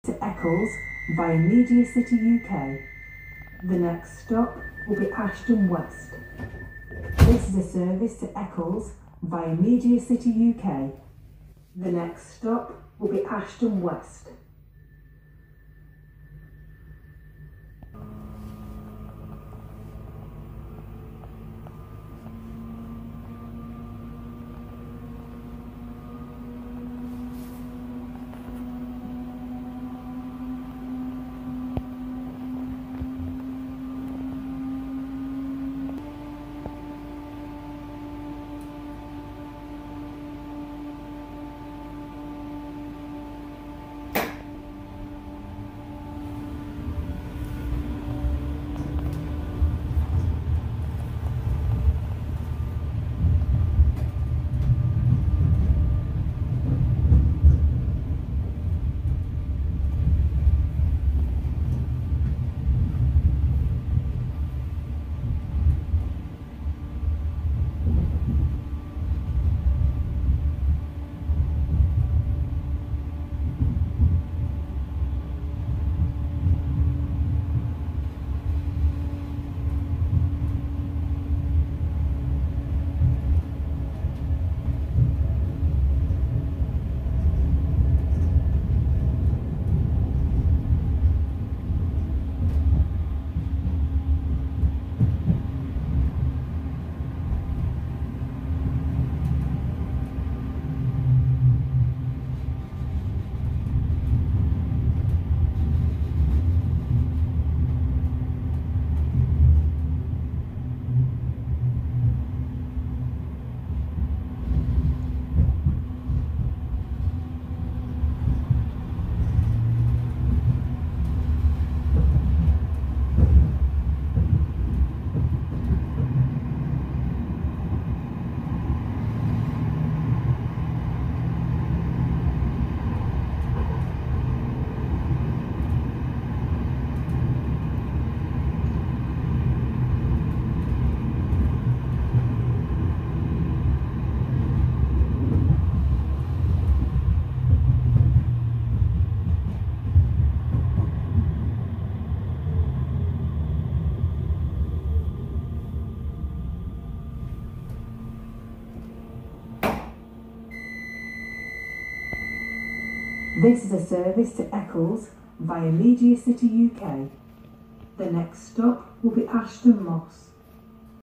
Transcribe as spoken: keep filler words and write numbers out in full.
to Eccles via Media City U K. The next stop will be Ashton West. This is a service to Eccles via Media City U K. The next stop will be Ashton West. This is a service to Eccles via Media City U K. The next stop will be Ashton Moss.